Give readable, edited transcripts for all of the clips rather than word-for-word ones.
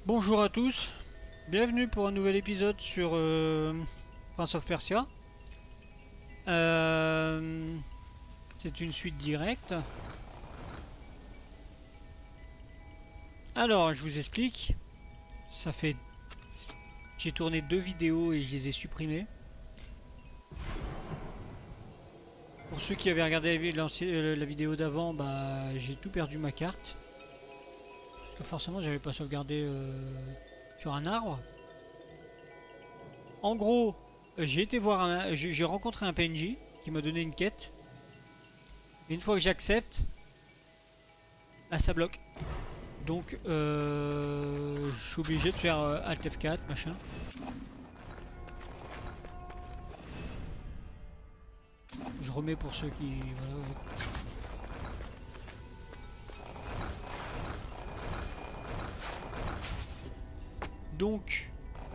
Bonjour à tous, bienvenue pour un nouvel épisode sur Prince of Persia. C'est une suite directe. Alors, je vous explique. Ça fait... J'ai tourné 2 vidéos et je les ai supprimées. Pour ceux qui avaient regardé la vidéo d'avant, bah, j'ai tout perdu ma carte. Parce que forcément, j'avais pas sauvegardé sur un arbre. En gros, j'ai été voir j'ai rencontré un PNJ qui m'a donné une quête. Et une fois que j'accepte, là ça bloque. Donc je suis obligé de faire Alt F4, machin. Je remets pour ceux qui... Voilà, ouais. Donc...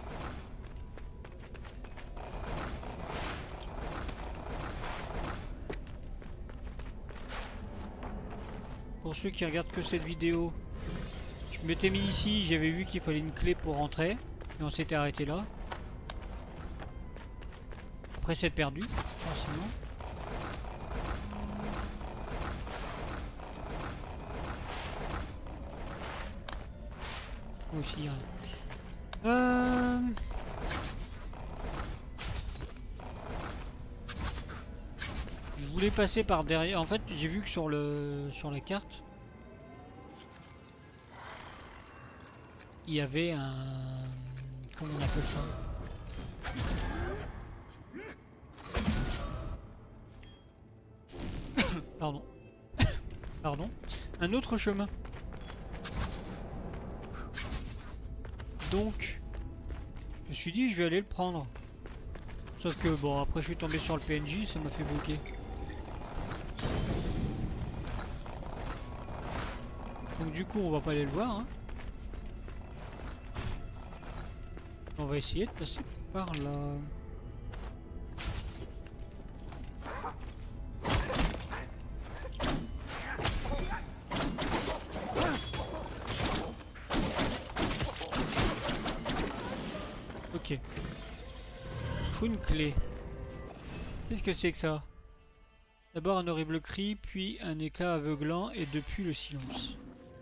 Pour ceux qui regardent que cette vidéo, je m'étais mis ici, j'avais vu qu'il fallait une clé pour rentrer. Et on s'était arrêté là. Après c'est perdu, forcément. Aussi, je voulais passer par derrière. En fait, j'ai vu que sur la carte, il y avait un... Comment on appelle ça? Pardon. Pardon. Un autre chemin. Donc, je me suis dit, je vais aller le prendre. Sauf que, bon, après je suis tombé sur le PNJ, ça m'a fait bloquer. Donc du coup, on va pas aller le voir, hein. On va essayer de passer par là. Ok. Il faut une clé. Qu'est-ce que c'est que ça? D'abord un horrible cri, puis un éclat aveuglant, et depuis le silence.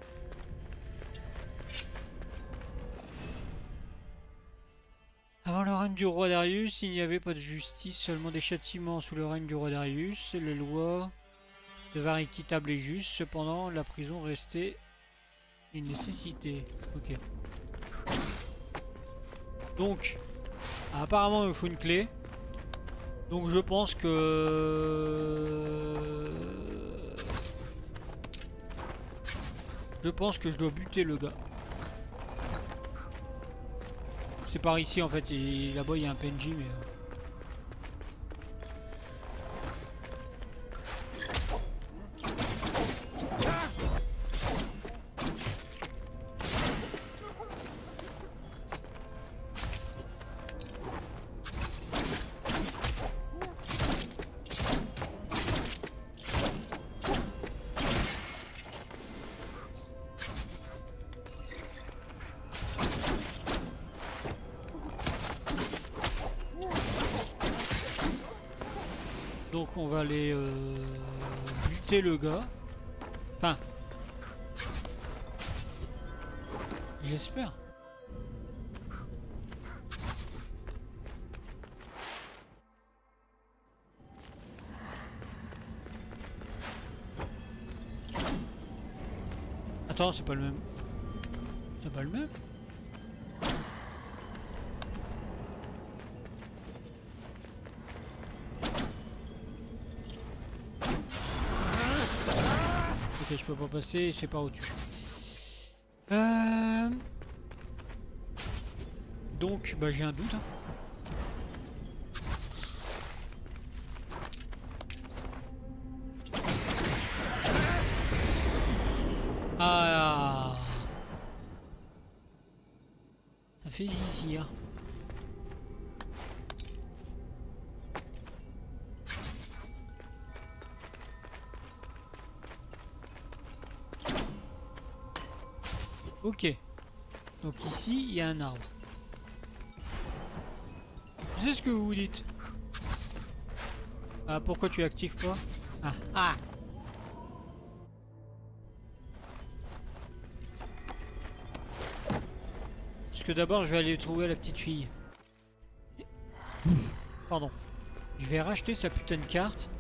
Avant le règne du roi Darius, il n'y avait pas de justice, seulement des châtiments sous le règne du roi Darius. Les lois devinrent équitables et justes, cependant la prison restait une nécessité. Ok. Donc, apparemment il faut une clé. Donc je pense que... je dois buter le gars. C'est par ici en fait, là-bas il y a un PNJ mais... Donc on va aller buter le gars. Enfin... J'espère. Attends, c'est pas le même. C'est pas le même? Ok, je peux pas passer, c'est par au-dessus. Donc, bah j'ai un doute. Hein. Ah, ça fait zizi. Hein. Ok. Donc ici, il y a un arbre. Je sais ce que vous vous dites. Ah, pourquoi tu l'actives pas? Ah, ah. Parce que d'abord, je vais aller trouver la petite fille. Pardon. Je vais racheter sa putain de carte.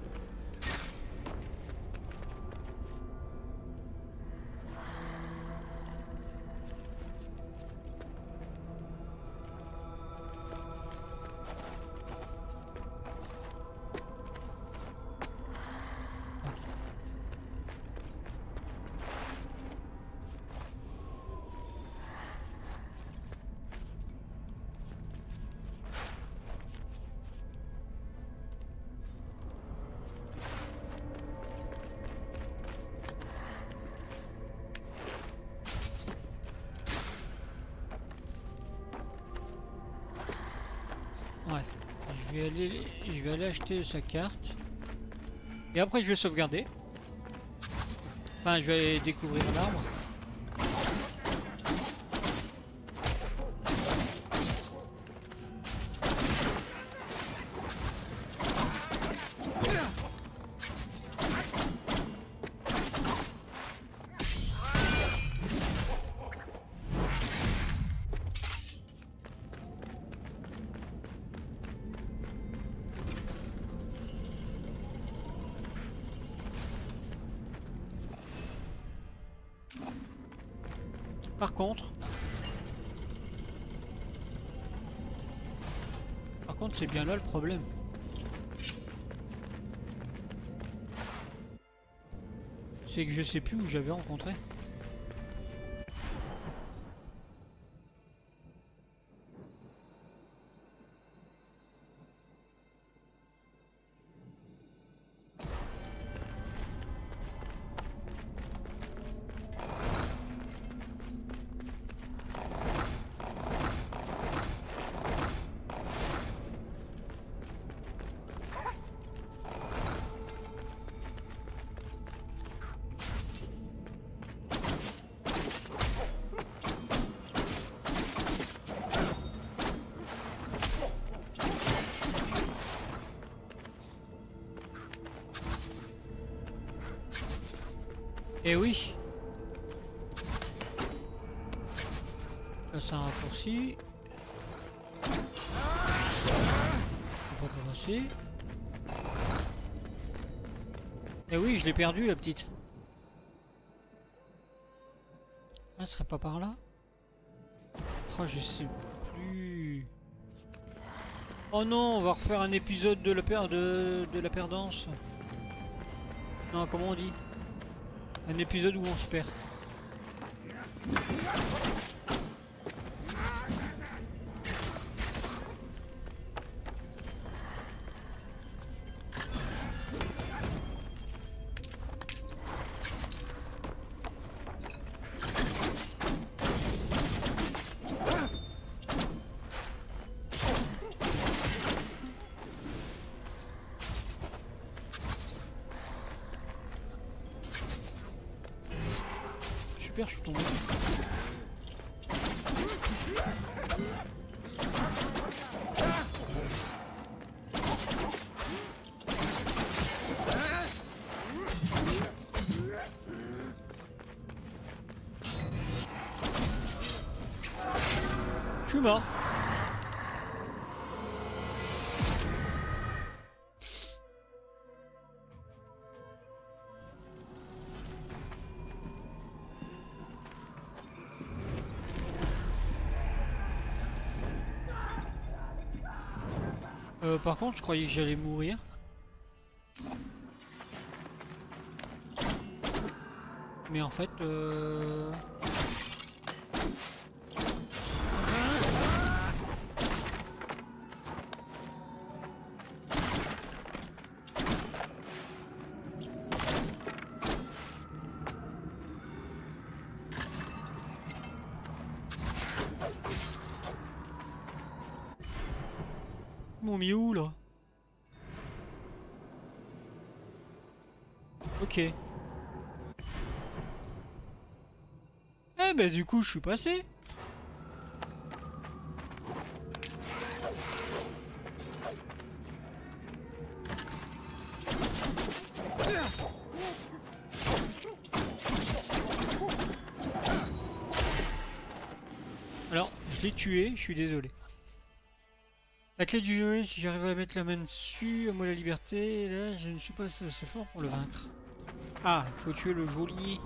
Ouais, je vais aller acheter sa carte. Et après je vais sauvegarder. Enfin, je vais découvrir l'arbre. Par contre, c'est bien là le problème. C'est que je sais plus où j'avais rencontré. Et oui. Là c'est un raccourci. On peut commencer. Et oui, je l'ai perdu la petite. Ah, ce serait pas par là? Oh, je sais plus. Oh non, on va refaire un épisode de la perdance. Non, comment on dit? Un épisode où on se perd. Super, je suis tombé. Je suis mort. Par contre, je croyais que j'allais mourir. Mais en fait, mon Miou là. Ok. Eh ben du coup je suis passé. Je l'ai tué, je suis désolé. La clé du jeu, si j'arrive à mettre la main dessus, à moi la liberté, et là je ne suis pas assez fort pour le vaincre. Ah, il faut tuer le geôlier.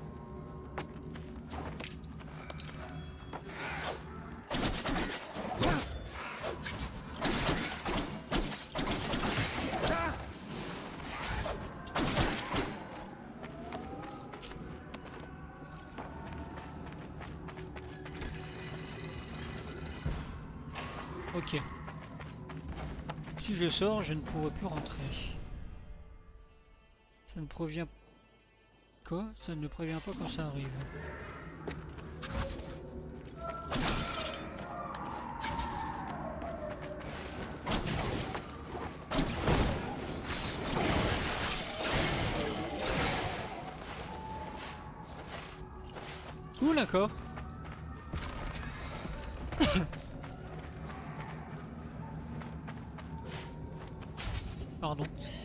Ok. Si je sors, je ne pourrai plus rentrer. Ça ne provient... Quoi? Ça ne prévient pas quand ça arrive. Ouh, d'accord. Pardon.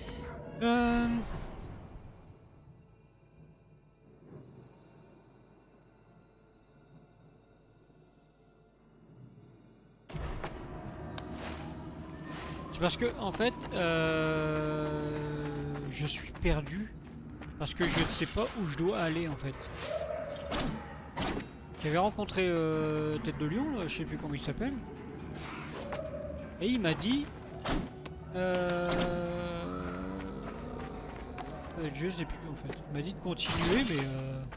C'est parce que, en fait, je suis perdu. Parce que je ne sais pas où je dois aller, en fait. J'avais rencontré Tête de Lion, là, je sais plus comment il s'appelle. Et il m'a dit... je sais plus en fait. Il m'a dit de continuer mais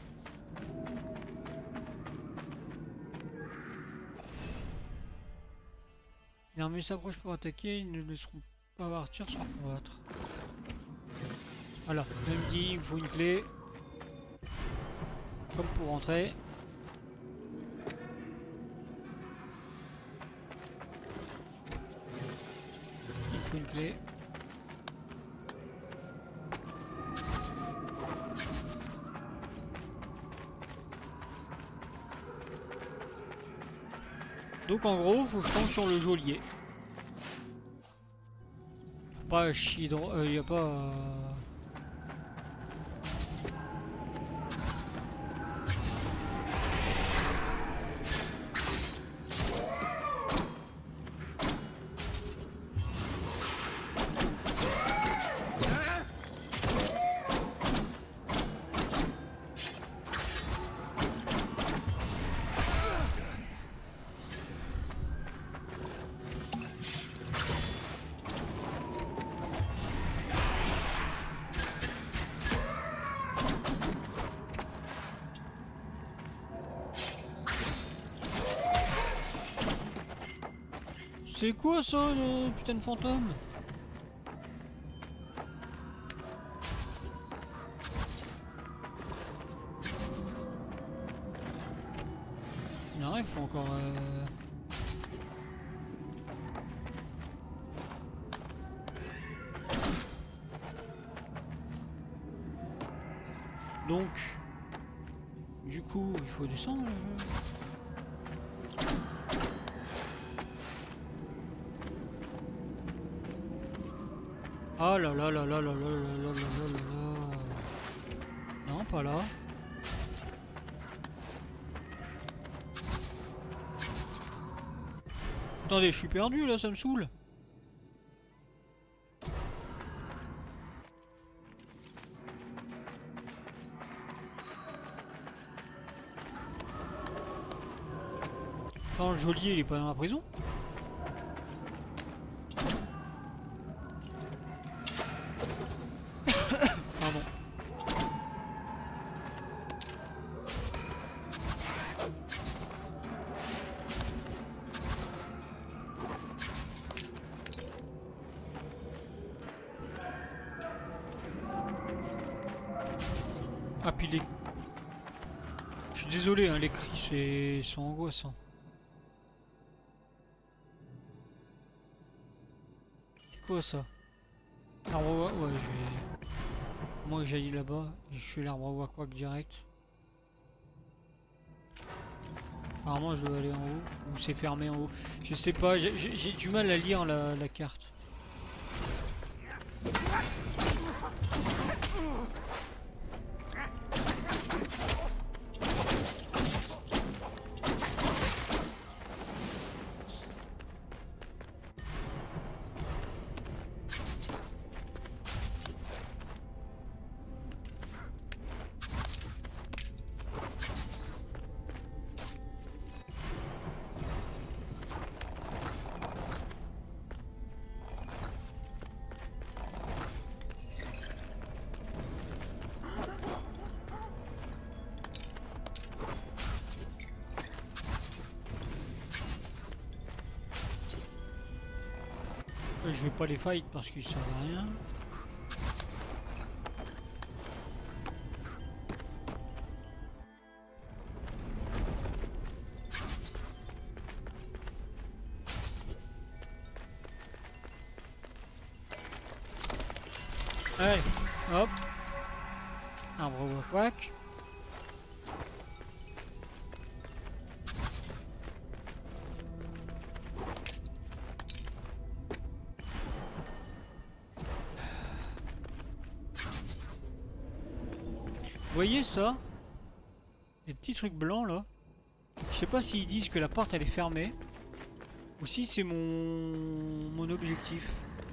Les armées s'approchent pour attaquer, ils ne laisseront pas partir sans combattre. Voilà, il me dit il me faut une clé. Comme pour rentrer. Il me faut une clé. Donc en gros, faut que je tombe sur le geôlier. Pas chier droit, y a pas... C'est quoi ça, le putain de fantôme? Non, il faut encore... Donc... Du coup, il faut descendre le jeu. Ah là là là là là là là là là là là. Non, pas là. Attendez, je suis perdu là, ça me saoule. Enfin, le geôlier, il est pas dans la prison? Pardon. Ah, puis les... Je suis désolé, hein, les cris sont angoissants. C'est quoi ça? L'arbre ouais, je vais... Moi j'aille là-bas, je suis l'arbre à Wak-Wak direct. Apparemment je dois aller en haut, ou c'est fermé en haut. Je sais pas, j'ai du mal à lire la carte. Je vais pas les fight parce qu'ils servent à rien. Allez, hop. Arbre wak. Vous voyez ça? Les petits trucs blancs là. Je sais pas s'ils disent que la porte elle est fermée ou si c'est mon objectif.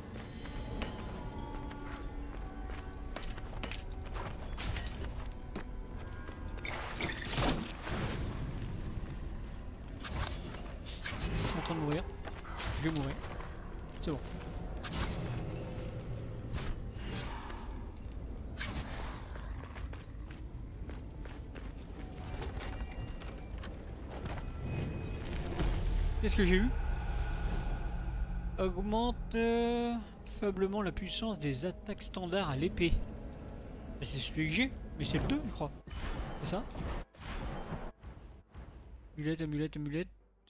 Je suis en train de mourir. Je vais mourir. C'est bon. Qu'est-ce que j'ai eu? Augmente faiblement la puissance des attaques standards à l'épée. C'est celui que j'ai, mais c'est le 2 je crois. C'est ça? Amulette, amulette, amulette.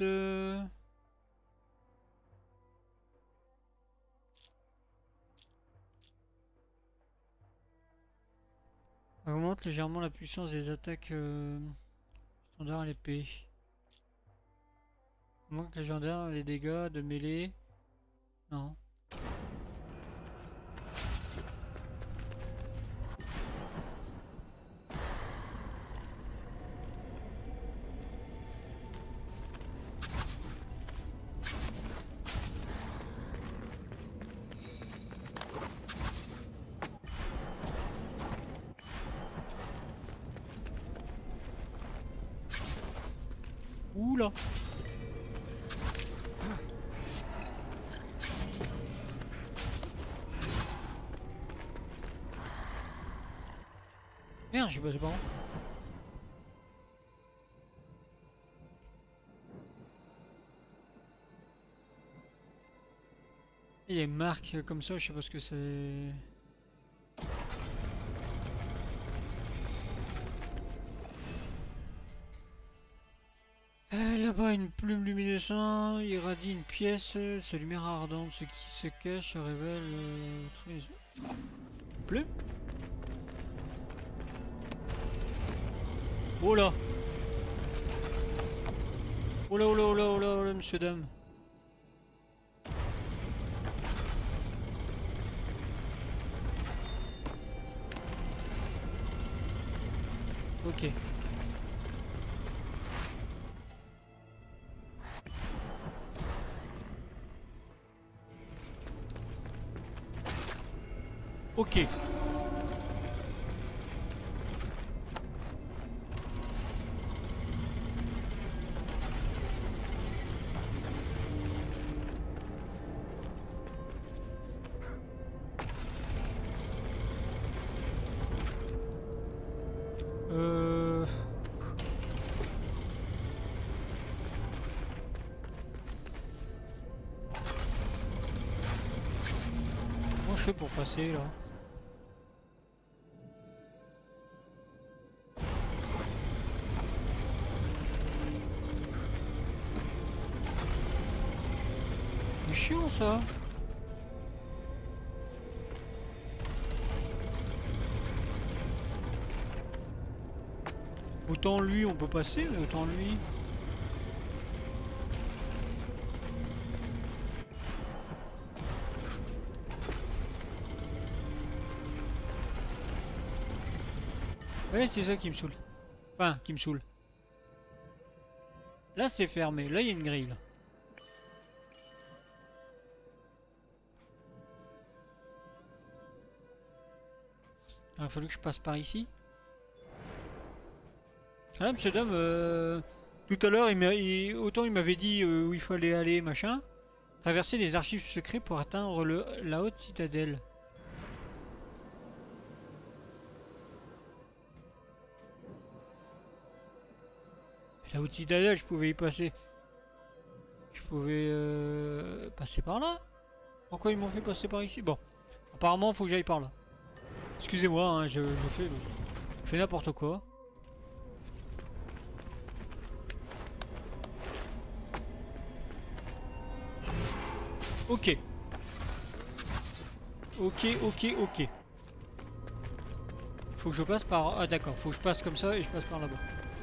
Augmente légèrement la puissance des attaques standards à l'épée. Augmente légendaire les dégâts de mêlée. Non. Oula. Merde, je suis passé par où? Il y a une marque comme ça, je sais pas ce que c'est. Là-bas, une plume luminescente irradie une pièce, sa lumière ardente, ce qui se cache révèle... Plume? Oh là! Oh là, oh là, oh là, oh là, oh là, monsieur, dame. Ok. Ok. Comment je fais pour passer là? C'est chiant ça. Autant lui on peut passer, mais autant lui. Ouais, c'est ça qui me saoule. Enfin, qui me saoule. Là c'est fermé, là il y a une grille. Là. Il a fallu que je passe par ici. Ah là, monsieur dame, tout à l'heure, autant il m'avait dit où il fallait aller, machin. Traverser les archives secrets pour atteindre la haute citadelle. La haute citadelle, je pouvais y passer. Je pouvais passer par là. Pourquoi ils m'ont fait passer par ici? Bon, apparemment faut que j'aille par là. Excusez-moi, hein, je fais n'importe quoi. Ok. Ok. Faut que je passe par... Ah d'accord, faut que je passe comme ça et je passe par là-bas.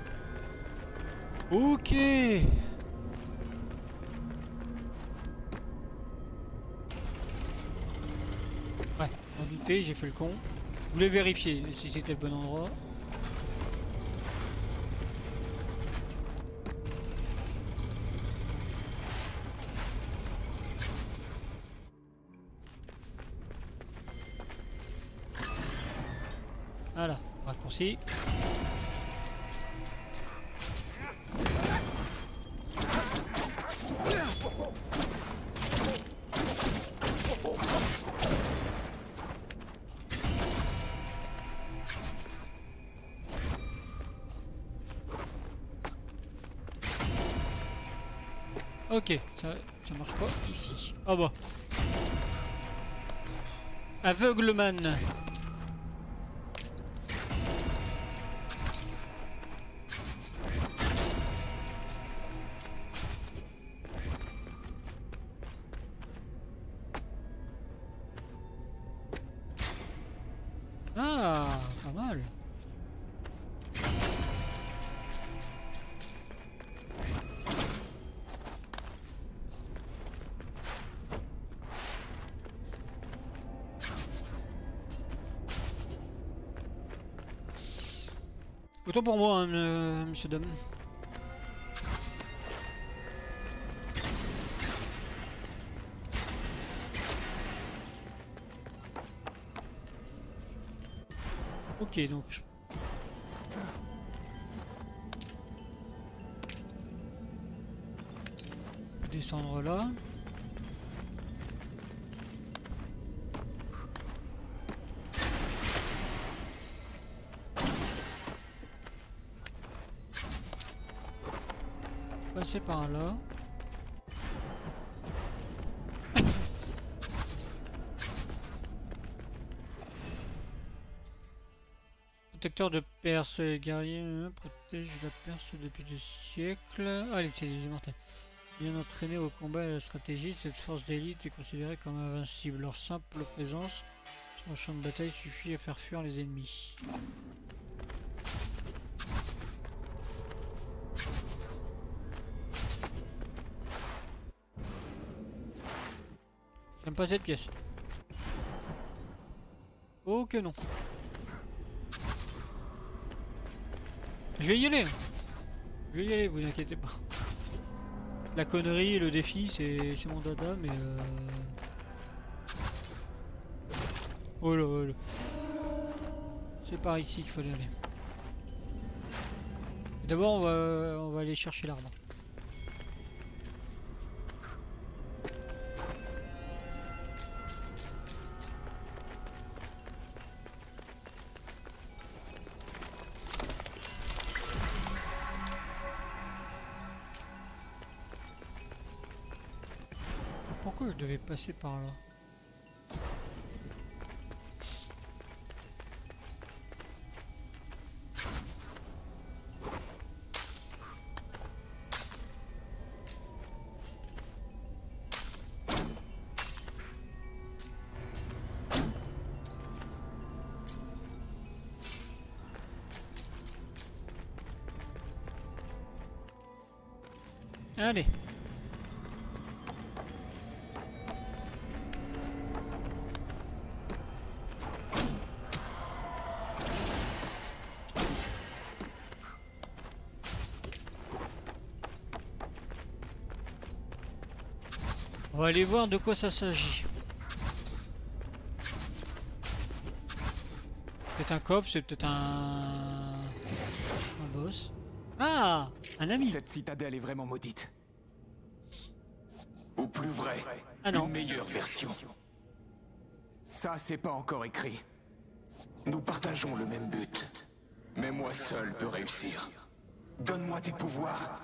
Ok. Ouais, en douter, j'ai fait le con. Je voulais vérifier si c'était le bon endroit. Voilà, raccourci. Ok, ça marche pas ici. Ah bah. Aveugleman. Ah, pas mal. Autant pour moi, hein, monsieur Dom. Ok, donc... Je peux descendre là. Passer par là. Protecteur de Perse, les guerriers protège la Perse depuis des siècles. Allez, c'est les immortels. Bien entraînés au combat et à la stratégie, cette force d'élite est considérée comme invincible. Leur simple présence sur le champ de bataille suffit à faire fuir les ennemis. J'aime pas cette pièce. Oh que non. Je vais y aller. Je vais y aller, vous inquiétez pas. La connerie et le défi, c'est mon dada, mais oh là, oh là. C'est par ici qu'il fallait aller. D'abord, on va aller chercher l'arbre. Pourquoi je devais passer par là? Allez. On va aller voir de quoi ça s'agit. Peut-être un coffre, c'est peut-être un boss. Ah, un ami. Cette citadelle est vraiment maudite. Ou plus vrai, Ah non. une meilleure version. Ça, c'est pas encore écrit. Nous partageons le même but. Mais moi seul peux réussir. Donne-moi tes pouvoirs.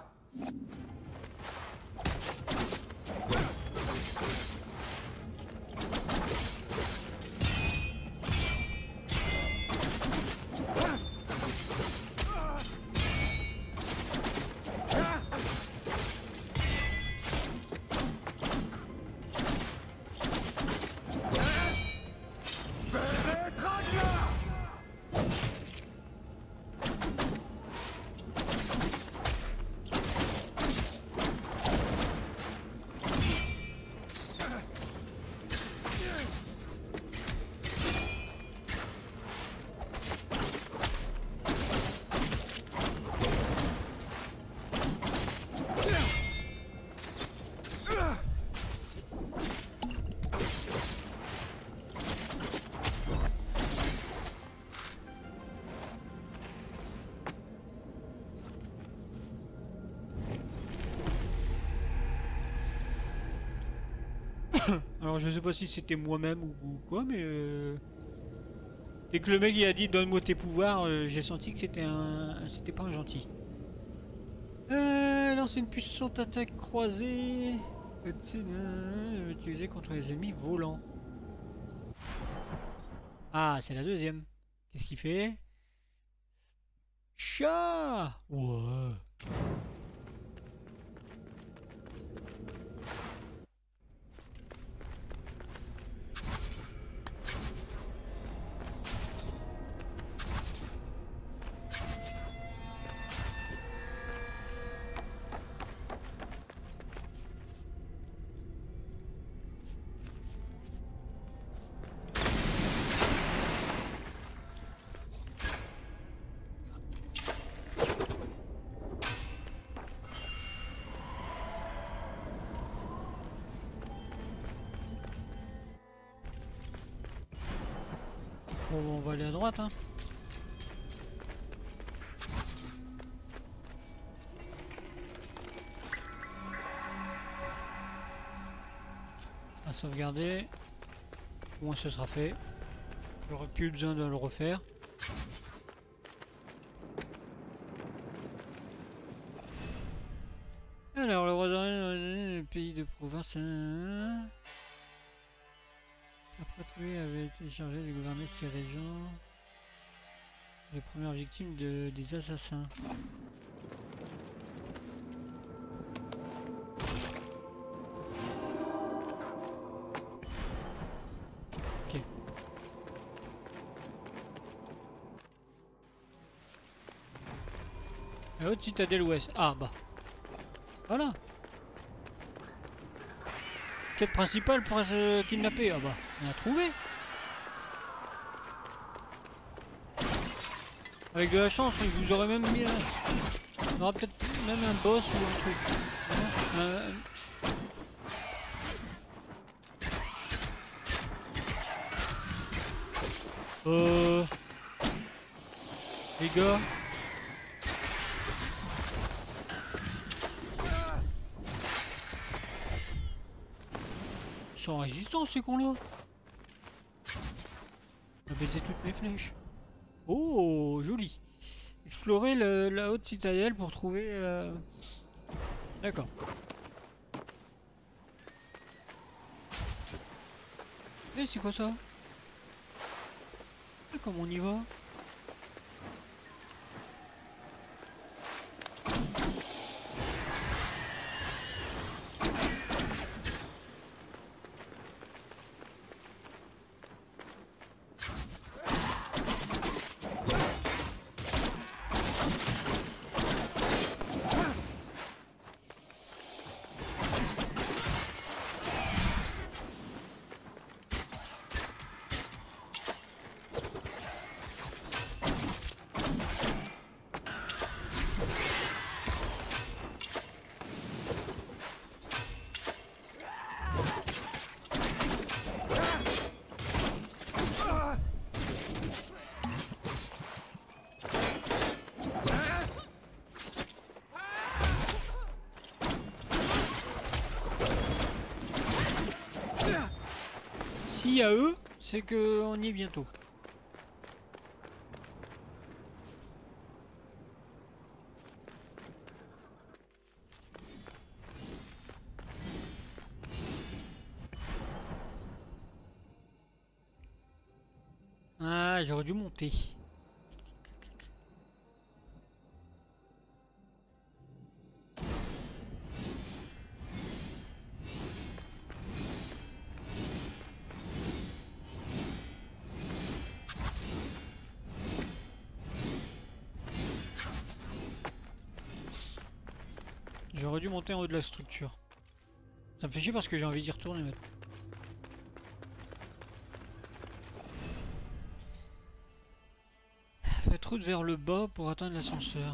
Alors je sais pas si c'était moi-même ou quoi, mais dès que le mec il a dit donne-moi tes pouvoirs, j'ai senti que c'était pas un gentil. Lancer une puissante attaque croisée utilisée contre les ennemis volants. Ah, c'est la deuxième. Qu'est-ce qu'il fait? Chat! Ouais. Bon, on va aller à droite, hein. À sauvegarder. Au moins ce sera fait. J'aurais plus besoin de le refaire. Alors, le rosaire, le pays de province. Après lui avait été chargé de gouverner ces régions. Les premières victimes des assassins. Ok. La haute citadelle ouest. Ah bah. Voilà. Quête principale pour se kidnapper. Ah bah, on a trouvé. Avec de la chance, vous aurez même mis. On aura peut-être même un boss ou un truc. Les gars. Ils sont résistants ces cons là. On va baiser toutes mes flèches. Oh, joli. Explorer la haute citadelle pour trouver... D'accord. Mais c'est quoi ça? Comment on y va? Si à eux, c'est que on y est bientôt. Ah, j'aurais dû monter. J'aurais dû monter en haut de la structure. Ça me fait chier parce que j'ai envie d'y retourner maintenant. Faites route vers le bas pour atteindre l'ascenseur.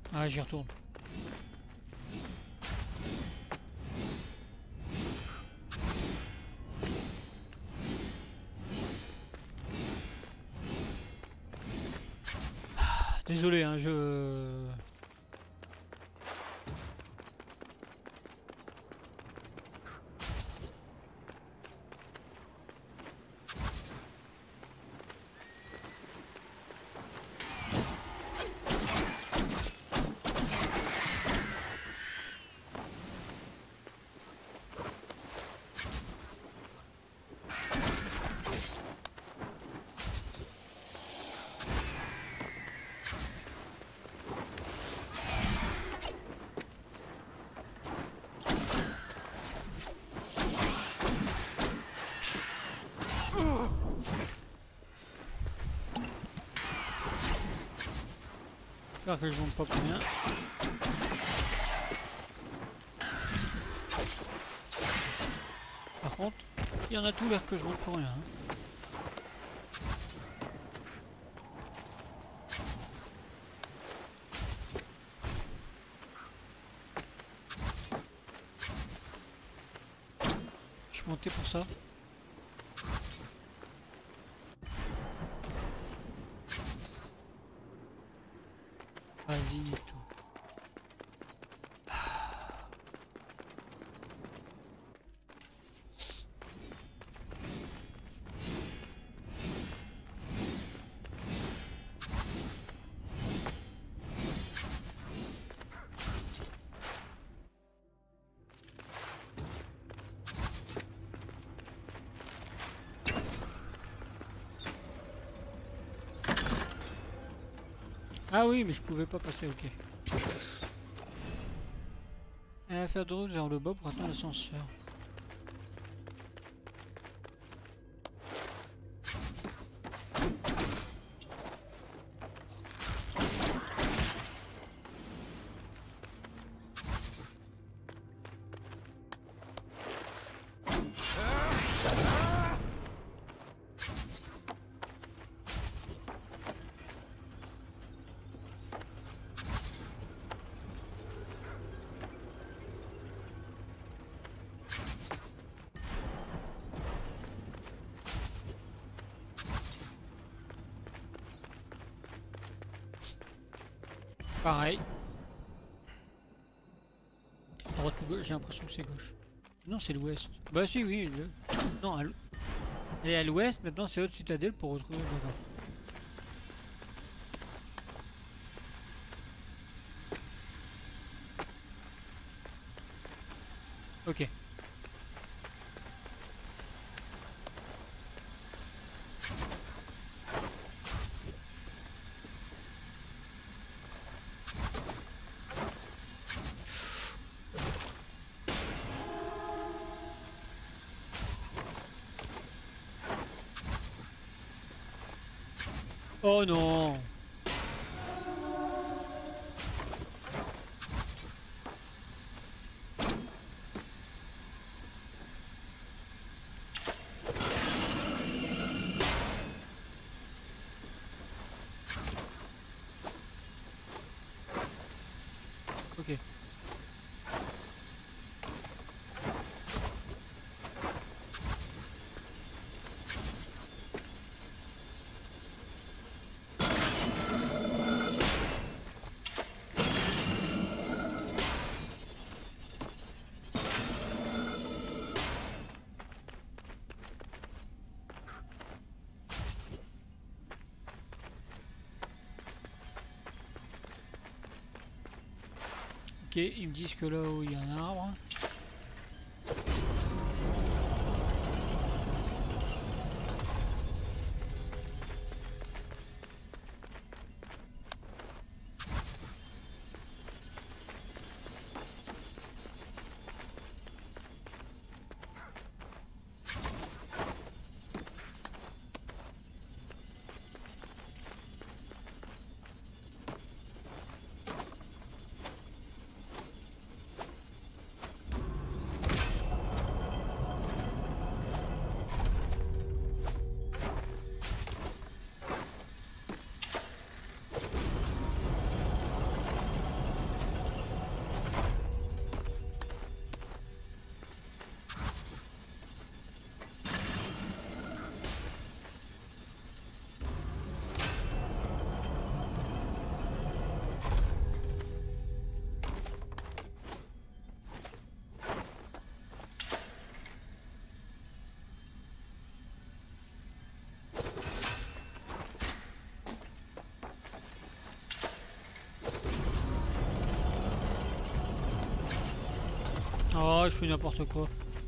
Ah, j'y retourne. Désolé, hein, je... J'espère que je monte pas pour rien. Par contre, il y en a tout l'air que je monte pour rien. Hein. Je suis monté pour ça. Vas-y, tout. Ah oui, mais je pouvais pas passer, ok. Et faire de route vers le bas pour atteindre l'ascenseur. Pareil. Droite ou gauche, j'ai l'impression que c'est gauche. Non, c'est l'ouest. Bah si, oui. Non, elle est à l'ouest, maintenant c'est Haute Citadelle pour retrouver le nord. Ok. Oh non! Ok. Ok, ils me disent que là-haut il y a un arbre. Oh, je fais n'importe quoi.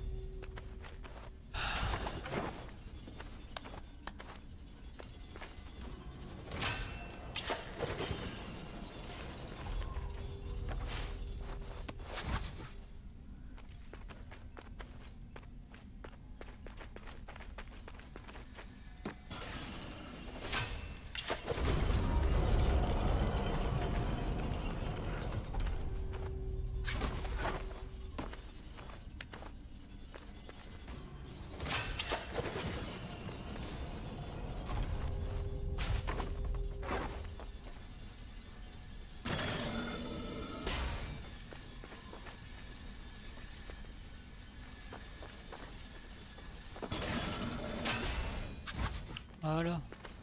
Voilà.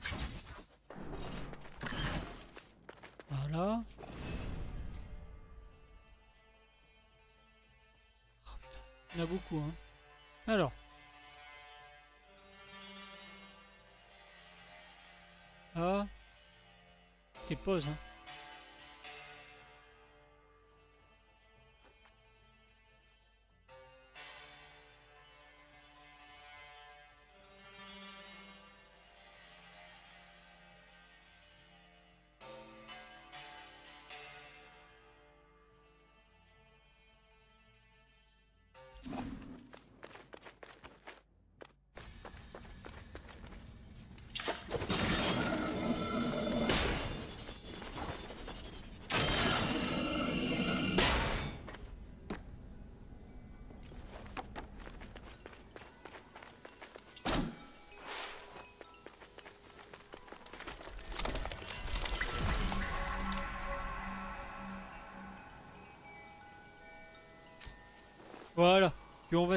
Voilà. Il y en a beaucoup, hein. Alors. Ah. T'es pause, hein. Voilà. Et on va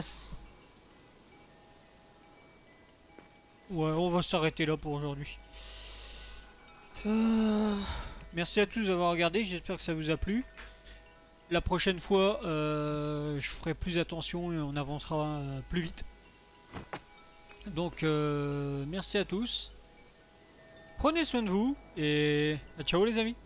ouais, on va s'arrêter là pour aujourd'hui. Merci à tous d'avoir regardé, j'espère que ça vous a plu. La prochaine fois, je ferai plus attention et on avancera plus vite. Donc, merci à tous. Prenez soin de vous et ciao les amis.